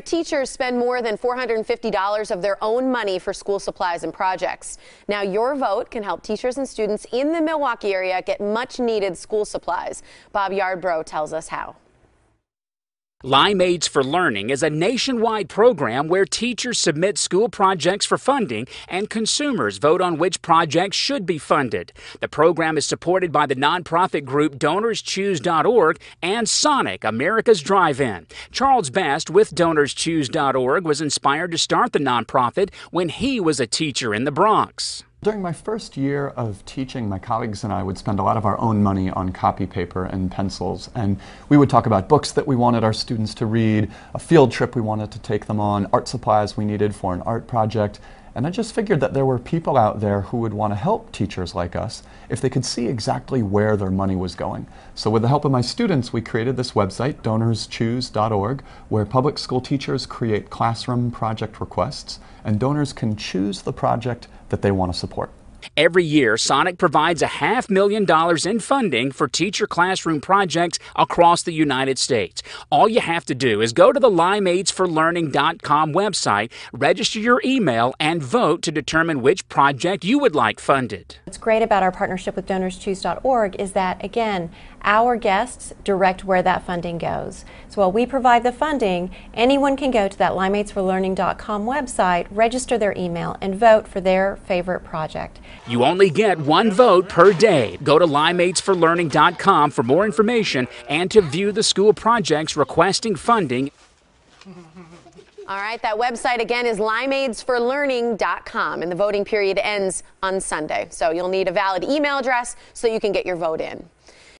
Teachers spend more than $450 of their own money for school supplies and projects. Now your vote can help teachers and students in the Milwaukee area get much needed school supplies. Bob Yarbrough tells us how. Limeades for Learning is a nationwide program where teachers submit school projects for funding and consumers vote on which projects should be funded. The program is supported by the nonprofit group DonorsChoose.org and Sonic, America's Drive-In. Charles Best with DonorsChoose.org was inspired to start the nonprofit when he was a teacher in the Bronx. During my first year of teaching, my colleagues and I would spend a lot of our own money on copy paper and pencils, and we would talk about books that we wanted our students to read, a field trip we wanted to take them on, art supplies we needed for an art project. And I just figured that there were people out there who would want to help teachers like us if they could see exactly where their money was going. So with the help of my students, we created this website, DonorsChoose.org, where public school teachers create classroom project requests, and donors can choose the project that they want to support. Every year, Sonic provides $500,000 in funding for teacher classroom projects across the United States. All you have to do is go to the limeadesforlearning.com website, register your email, and vote to determine which project you would like funded. What's great about our partnership with DonorsChoose.org is that, again, our guests direct where that funding goes. So while we provide the funding, anyone can go to that limeadesforlearning.com website, register their email, and vote for their favorite project. You only get one vote per day. Go to limeadesforlearning.com for more information and to view the school projects requesting funding. All right, that website again is limeadesforlearning.com, and the voting period ends on Sunday. So you'll need a valid email address so you can get your vote in.